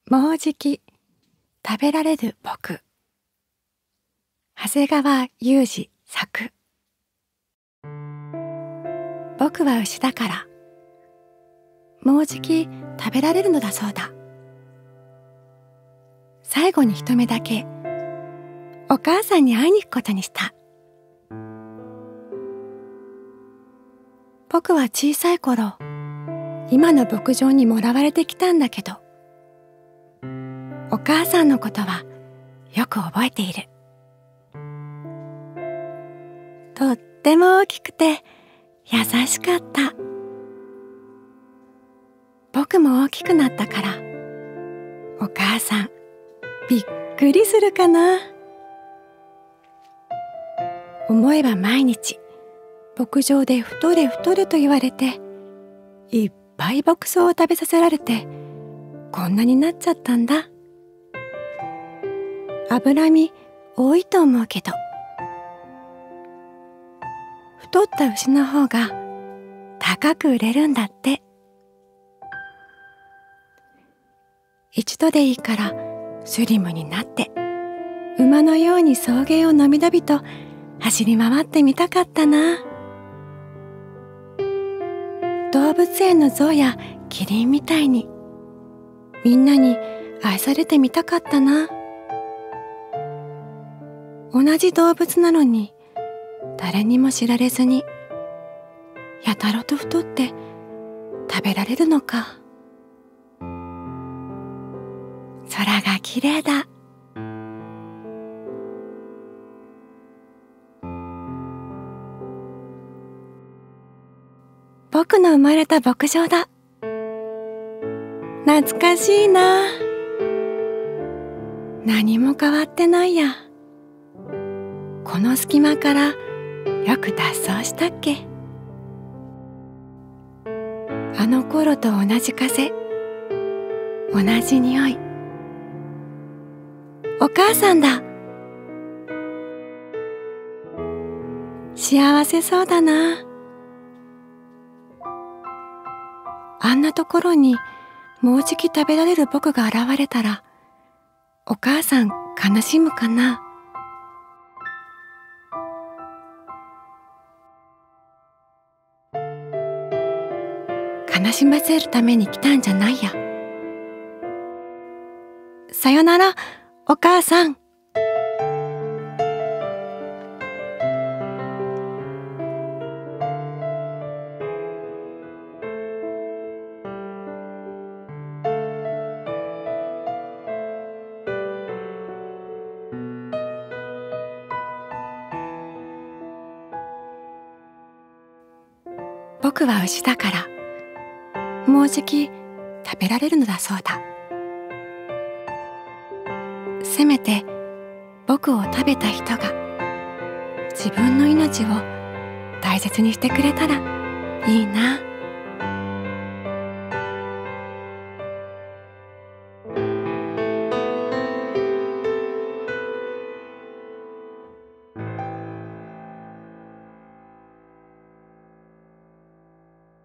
もうじき食べられる僕。長谷川雄二作。僕は牛だから、もうじき食べられるのだそうだ。最後に一目だけお母さんに会いに行くことにした。僕は小さい頃、今の牧場にもらわれてきたんだけど、お母さんのことはよく覚えている。とっても大きくて優しかった。僕も大きくなったから、お母さんびっくりするかな。思えば毎日牧場で太れ太れと言われて、いっぱい牧草を食べさせられて、こんなになっちゃったんだ。脂身多いと思うけど、太った牛の方が高く売れるんだって。一度でいいからスリムになって、馬のように草原をのびのびと走り回ってみたかったな。動物園の象やキリンみたいに、みんなに愛されてみたかったな。同じ動物なのに誰にも知られずに、やたらと太って食べられるのか。空がきれいだ。僕の生まれた牧場だ。懐かしいな。何も変わってないや。この隙間からよく脱走したっけ。あの頃と同じ風、同じ匂い。お母さんだ。幸せそうだな。あんなところにもうじき食べられる僕が現れたら、お母さん悲しむかな。悲しませるために来たんじゃないや。さよなら、お母さん。僕は牛だから、もうじき食べられるのだそうだ。せめて僕を食べた人が自分の命を大切にしてくれたらいいな。